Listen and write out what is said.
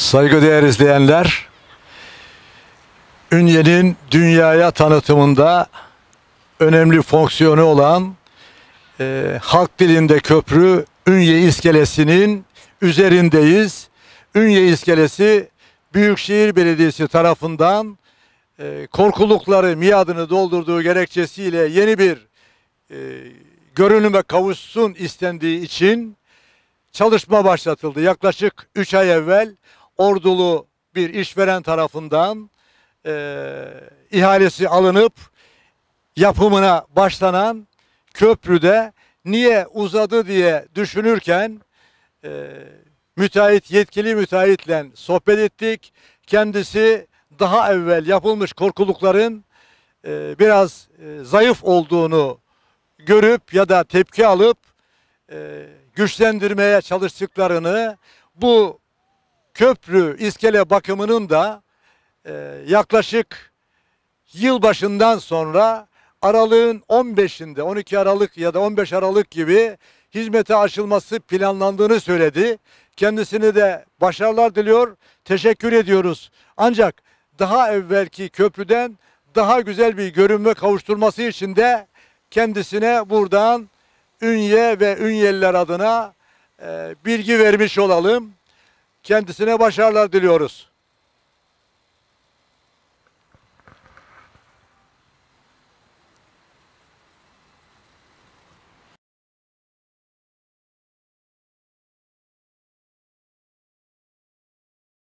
Saygıdeğer izleyenler, Ünye'nin dünyaya tanıtımında önemli fonksiyonu olan halk dilinde köprü Ünye İskelesi'nin üzerindeyiz. Ünye İskelesi Büyükşehir Belediyesi tarafından korkulukları miadını doldurduğu gerekçesiyle yeni bir görünüme kavuşsun istendiği için çalışma başlatıldı. Yaklaşık 3 ay evvel ordulu bir işveren tarafından ihalesi alınıp yapımına başlanan köprüde niye uzadı diye düşünürken yetkili müteahhitle sohbet ettik. Kendisi daha evvel yapılmış korkulukların biraz zayıf olduğunu görüp ya da tepki alıp güçlendirmeye çalıştıklarını, bu köprü iskele bakımının da yaklaşık yılbaşından sonra aralığın 15'inde 12 Aralık ya da 15 Aralık gibi hizmete açılması planlandığını söyledi. Kendisine de başarılar diliyor, teşekkür ediyoruz. Ancak daha evvelki köprüden daha güzel bir görünme kavuşturması için de kendisine buradan Ünye ve Ünyeliler adına bilgi vermiş olalım. Kendisine başarılar diliyoruz.